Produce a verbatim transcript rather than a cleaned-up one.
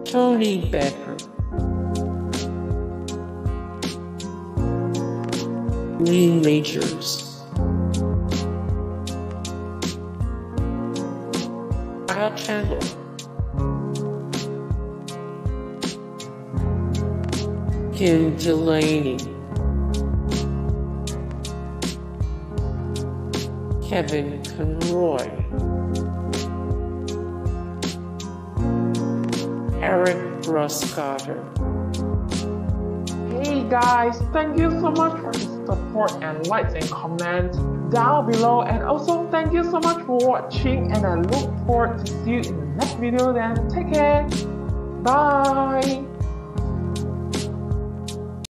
Tony Becker, Lee Majors, Kyle Chandler, Kim Delaney, Kevin Conroy, Eric Bruscotter. Hey guys, thank you so much for the support and likes and comments down below, and also thank you so much for watching, and I look forward to see you in the next video. Then take care, bye.